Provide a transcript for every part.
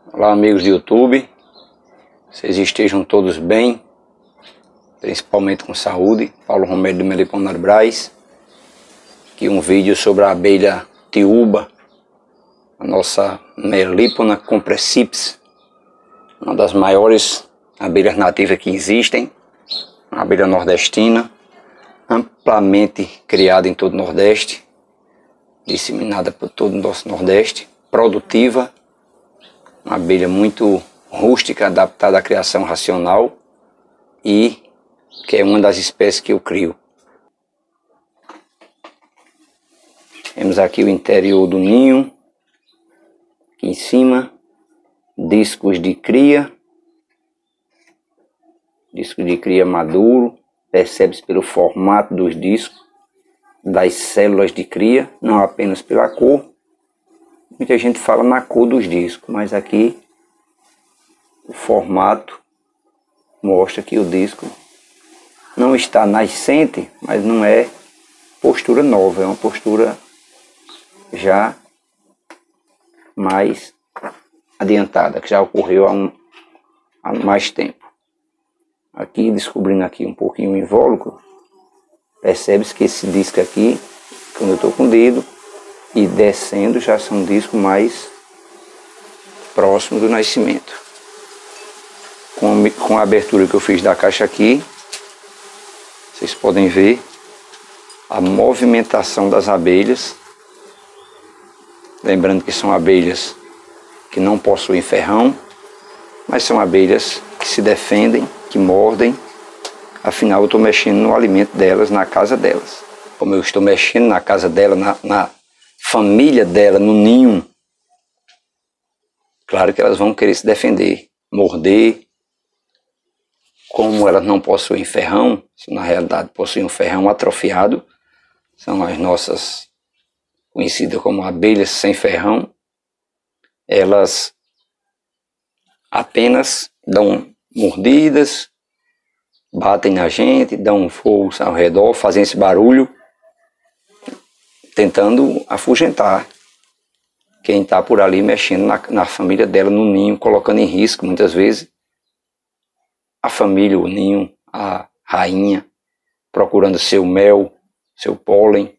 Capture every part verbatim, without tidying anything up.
Olá, amigos do YouTube, vocês estejam todos bem, principalmente com saúde. Paulo Romero do Meliponário Braz. Aqui um vídeo sobre a abelha tiúba, a nossa Melipona compressips, uma das maiores abelhas nativas que existem, uma abelha nordestina, amplamente criada em todo o Nordeste, disseminada por todo o nosso Nordeste, produtiva, uma abelha muito rústica, adaptada à criação racional e que é uma das espécies que eu crio. Temos aqui o interior do ninho, aqui em cima, discos de cria, disco de cria maduro, percebe-se pelo formato dos discos, das células de cria, não apenas pela cor. Muita gente fala na cor dos discos, mas aqui o formato mostra que o disco não está nascente, mas não é postura nova, é uma postura já mais adiantada, que já ocorreu há, um, há mais tempo. Aqui, descobrindo aqui um pouquinho o invólucro, percebe-se que esse disco aqui, quando eu estou com o dedo, e descendo já são discos mais próximos do nascimento. Com, com a abertura que eu fiz da caixa aqui, vocês podem ver a movimentação das abelhas. Lembrando que são abelhas que não possuem ferrão, mas são abelhas que se defendem, que mordem. Afinal, eu estou mexendo no alimento delas, na casa delas. Como eu estou mexendo na casa dela, na, na família dela, no ninho, claro que elas vão querer se defender, morder. Como elas não possuem ferrão, na realidade possuem um ferrão atrofiado, são as nossas conhecidas como abelhas sem ferrão, elas apenas dão mordidas, batem na gente, dão voos ao redor, fazem esse barulho, tentando afugentar quem está por ali mexendo na, na família dela, no ninho, colocando em risco muitas vezes a família, o ninho, a rainha, procurando seu mel, seu pólen,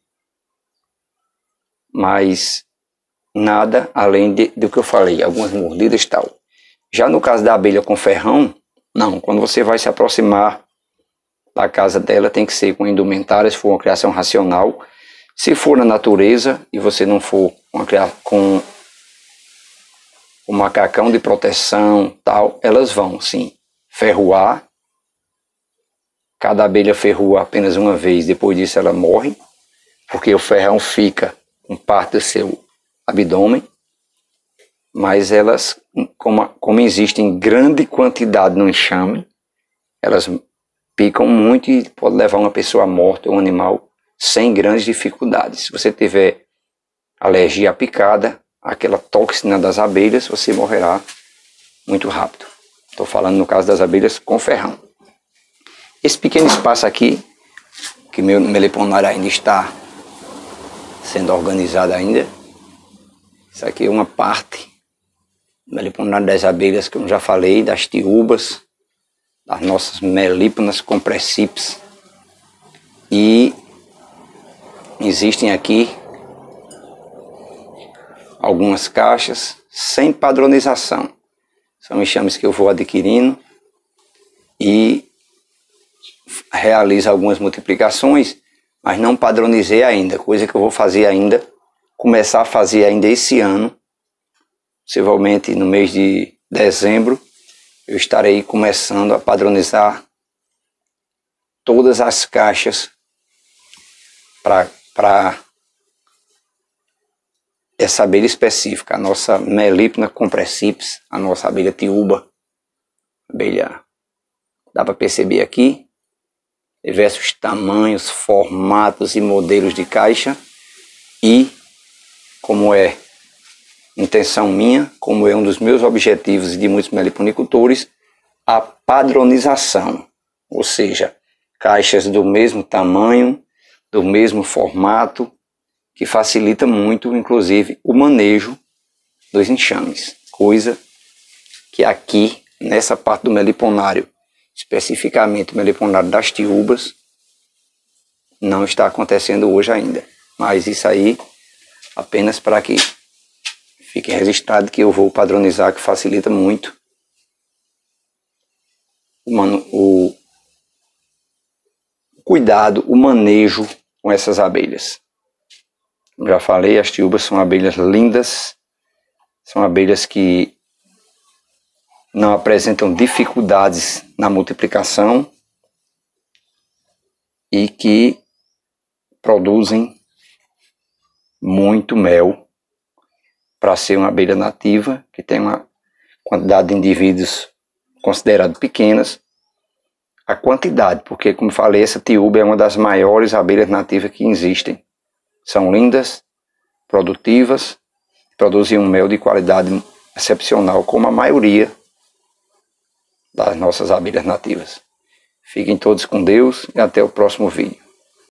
mas nada além de, do que eu falei, algumas mordidas e tal. Já no caso da abelha com ferrão, não, quando você vai se aproximar da casa dela, tem que ser com indumentária, se for uma criação racional. Se for na natureza e você não for uma, com um macacão de proteção, tal, elas vão sim ferroar. Cada abelha ferrua apenas uma vez, depois disso ela morre, porque o ferrão fica com parte do seu abdômen, mas elas, como, como existem grande quantidade no enxame, elas picam muito e pode levar uma pessoa à morte, um animal, sem grandes dificuldades. Se você tiver alergia à picada, aquela toxina das abelhas, você morrerá muito rápido. Estou falando no caso das abelhas com ferrão. Esse pequeno espaço aqui, que meu meliponário ainda está sendo organizado ainda, isso aqui é uma parte do meliponário das abelhas, que eu já falei, das tiúbas, das nossas Meliponas compressips. E existem aqui algumas caixas sem padronização. São enxames que eu vou adquirindo e realizo algumas multiplicações, mas não padronizei ainda, coisa que eu vou fazer ainda, começar a fazer ainda esse ano. Possivelmente no mês de dezembro eu estarei começando a padronizar todas as caixas para essa abelha específica, a nossa Melipona compressips, a nossa abelha tiúba. Abelha, dá para perceber aqui, diversos tamanhos, formatos e modelos de caixa. E, como é intenção minha, como é um dos meus objetivos e de muitos meliponicultores, a padronização, ou seja, caixas do mesmo tamanho, do mesmo formato, que facilita muito, inclusive, o manejo dos enxames, coisa que aqui, nessa parte do meliponário, especificamente o meliponário das tiúbas, não está acontecendo hoje ainda. Mas isso aí, apenas para que fique registrado que eu vou padronizar, que facilita muito o, mano, o cuidado, o manejo com essas abelhas. Como já falei, as tiúbas são abelhas lindas, são abelhas que não apresentam dificuldades na multiplicação e que produzem muito mel para ser uma abelha nativa, que tem uma quantidade de indivíduos considerado pequenas. A quantidade, porque como falei, essa tiúba é uma das maiores abelhas nativas que existem. São lindas, produtivas, produzem um mel de qualidade excepcional, como a maioria das nossas abelhas nativas. Fiquem todos com Deus e até o próximo vídeo.